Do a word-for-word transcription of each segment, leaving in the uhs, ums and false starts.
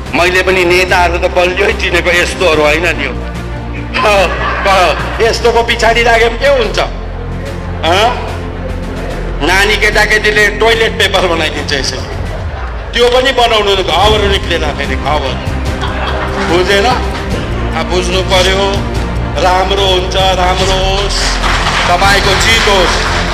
मैले पनि नेताहरू त बलियो चिनेको यस्तोहरू होइन नि यस्तोको पछाडि लाग्यो के हुन्छ नानी केटाकेटीले टोइलेट पेपर बनाइदिन्छ यसरी त्यो पनि बनाउनु घाउहरू निक्लेन फेरि घाउहरू बुझेन बुझ्नु पर्यो राम्रो हुन्छ राम्रो होस् तपाईको जित होस्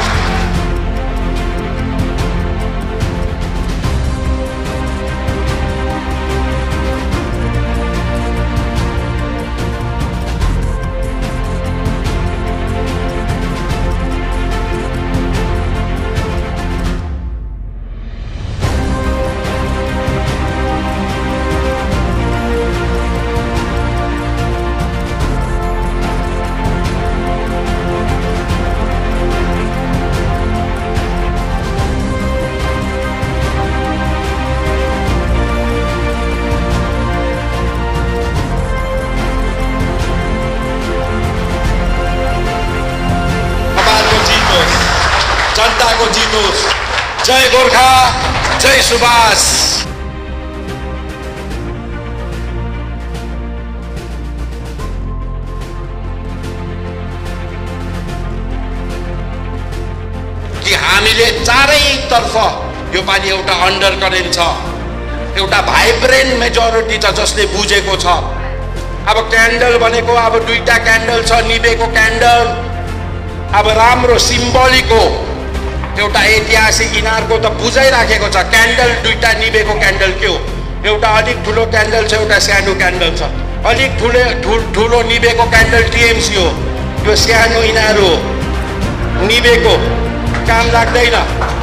जनताको जित होस् जय गोर्खा जय सुभाष कि हामीले चारैतर्फ यो पालि एउटा अन्डर करेन्ट छ एउटा भाइब्रेन्ट मेजोरिटी छ जसले बुझेको छ अब क्यान्डल भनेको अब दुईटा क्यान्डल छ निभेको क्यान्डल अब राम्रो सिम्बोलिक हो एउटा ऐतिहासिक यिनीहरूको त बुझाइराखेको छ क्यान्डल दुईटा निभेको क्यान्डल के हो एउटा अलिक ठुलो क्यान्डल छ एउटा सानो क्यान्डल छ अलिक ठुलो ठुलो निभेको क्यान्डल टिएमसी हो यो सानो यिनीहरू निभेको काम लाग्दैन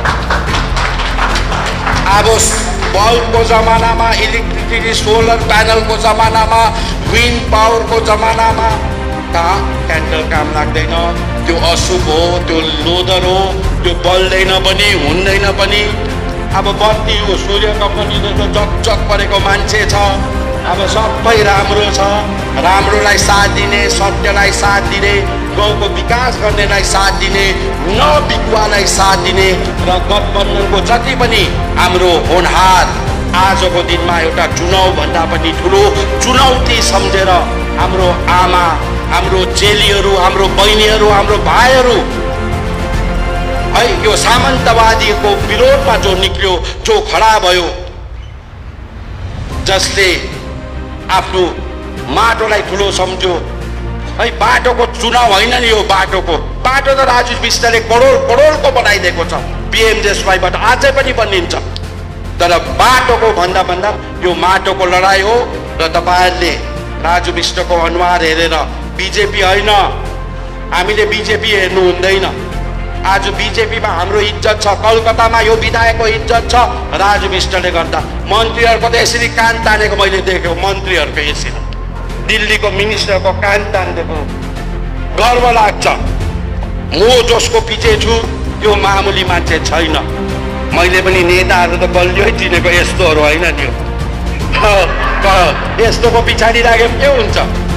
अब बल्बको जमानामा इलेक्ट्रिसिटी सोलर प्यानलको जमानामा विन्ड पावरको जमानामा कहाँ क्यान्डल काम लाग्दैन त्यो अशुभ हो त्यो लोदर हो त्यो बल्दैन पनि हुँदैन पनि अब बत्ती हो सूर्य कम्पनीले त जग जग परेको मान्छे छ अब सबै राम्रो छ राम्रोलाई साथ दिने सत्यलाई साथ दिने गाउँको विकास गर्नेलाई साथ दिने नबिकुवालाई साथ दिने र गठबन्धनको जति पनि हाम्रो होनहार आजको दिनमा एउटा चुनाव भन्दा पनि ठुलो चुनौती सम्झेर हाम्रो आमा हाम्रो चेलीहरू हाम्रो बहिनीहरू हाम्रो भाइहरू है यो सामन्तवादीको विरोधमा जो निक्ल्यो जो खडा भयो जसले आफ्नो माटोलाई ठुलो सम्झ्यो है बाटोको चुनाव होइन नि यो बाटोको बाटो त राजु विष्टले करोड करोडको बनाइदिएको छ पिएमजेएसवाईबाट अझै पनि बनिन्छ तर बाटोको भन्दा भन्दा यो माटोको लडाई हो र तपाईहरुले राजु विष्टको अनुहार हेरेर बीजेपी होइन हामीले बीजेपी हेर्नु हुँदैन आज बीजेपीमा हाम्रो इज्जत छ कलकत्तामा यो विधायकको इज्जत छ राजु विष्टले गर्दा मन्त्रीहरुको त यसरी कान तानेको मैले देखेको मन्त्रीहरुको यसरी दिल्लीको मिनिस्टरको कान तानेको गर्व लाग्छ म जसको पछि छु त्यो मामुली मान्छे छैन मैले पनि नेताहरू त बलियो चिनेको यस्तोहरू होइन नि यस्तोको पछाडि लाग्यो के हुन्छ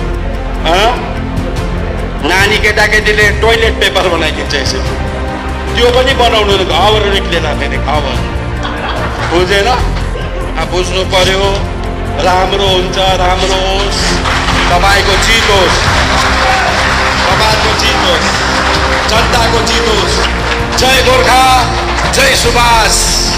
नानी केटाकेटीले टोइलेट पेपर बनाइदिन्छ यसरी त्यो पनि बनाउनु घाउहरू निक्लेन फेरि घाउहरू बुझेन बुझ्नु पर्यो राम्रो हुन्छ राम्रो होस् तपाईको जित होस् तपाईको जित होस् जनताको जित होस् जय गोर्खा जय सुभाष।